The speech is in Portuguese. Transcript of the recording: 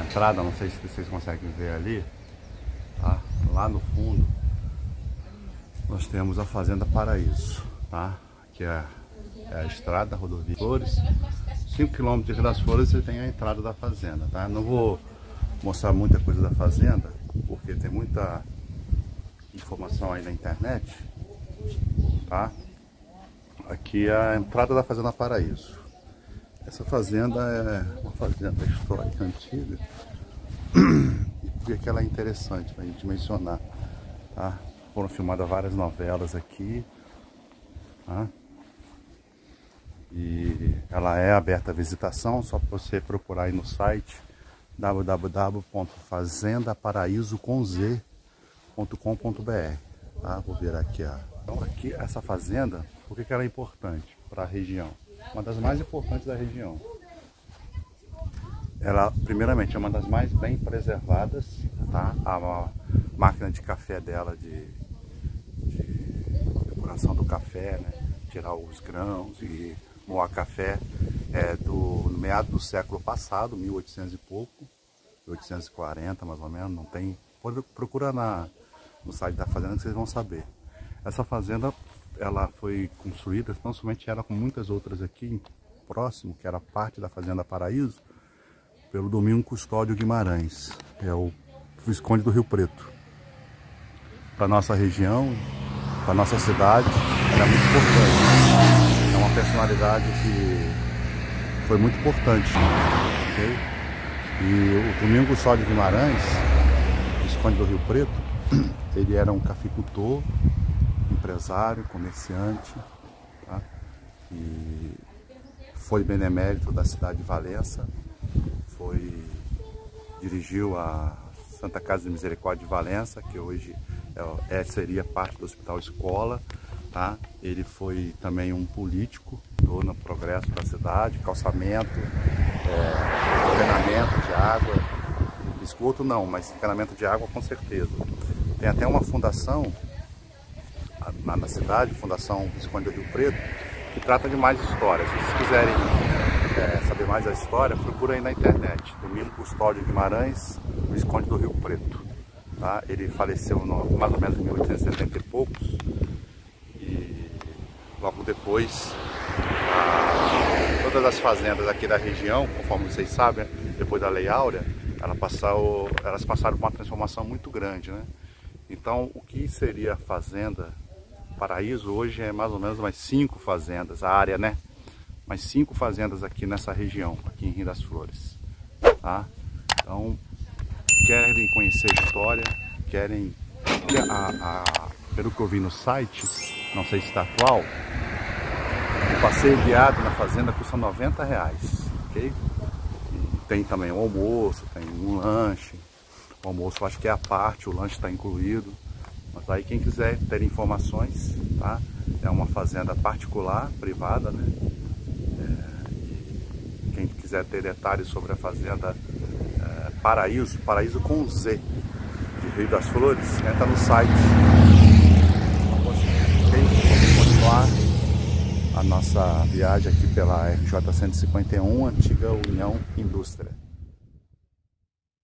entrada, não sei se vocês conseguem ver ali, tá? Lá no fundo nós temos a Fazenda Paraíso, tá? Que é a estrada, a rodovia Flores. 5 km de Rio das Flores você tem a entrada da fazenda, tá? Não vou mostrar muita coisa da fazenda, porque tem muita informação aí na internet, tá? Aqui é a entrada da Fazenda Paraíso. Essa fazenda é uma fazenda histórica antiga. E por que ela é interessante para a gente mencionar, tá? Foram filmadas várias novelas aqui, tá? E ela é aberta à visitação, só para você procurar aí no site www.fazendaparaíso.com.br, tá? Vou virar aqui, ó. Então aqui essa fazenda, por que ela é importante para a região? Uma das mais importantes da região. Ela, primeiramente, é uma das mais bem preservadas, tá? A máquina de café dela, de depuração do café, né? Tirar os grãos e moar café, é do meado do século passado, 1800 e pouco, 1840 mais ou menos, não tem... Procura no site da fazenda que vocês vão saber. Essa fazenda, ela foi construída, não somente ela, com muitas outras aqui próximo, que era parte da Fazenda Paraíso, pelo Domingos Custódio Guimarães, é o Visconde do Rio Preto. Para nossa região, para nossa cidade, ela é muito importante. É uma personalidade que foi muito importante, okay? E o Domingos Custódio Guimarães, Visconde do Rio Preto, ele era um cafeicultor, empresário, comerciante, tá? E foi benemérito da cidade de Valença, dirigiu a Santa Casa de Misericórdia de Valença, que hoje seria parte do Hospital Escola, tá? Ele foi também um político no progresso da cidade, calçamento, encanamento de água, esgoto não, mas encanamento de água com certeza. Tem até uma fundação na cidade, Fundação Visconde do Rio Preto, que trata de mais histórias. Se vocês quiserem saber mais da história, procura aí na internet. Domingos Custódio Guimarães, Visconde do Rio Preto. Tá? Ele faleceu mais ou menos em 1870 e poucos. E logo depois, todas as fazendas aqui da região, conforme vocês sabem, depois da Lei Áurea, elas passaram por uma transformação muito grande, né? Então, o que seria a Fazenda Paraíso hoje é mais ou menos mais 5 fazendas, a área, né? Mais 5 fazendas aqui nessa região, aqui em Rio das Flores, tá? Então, querem conhecer a história, querem... pelo que eu vi no site, não sei se está atual, o passeio guiado na fazenda custa R$90, ok? E tem também o almoço, tem um lanche. O almoço eu acho que é a parte, o lanche está incluído. Mas aí quem quiser ter informações, tá? É uma fazenda particular, privada, né? Quem quiser ter detalhes sobre a fazenda Paraíso com Z, de Rio das Flores, entra no site. Vamos continuar a nossa viagem aqui pela RJ 151, antiga União Indústria.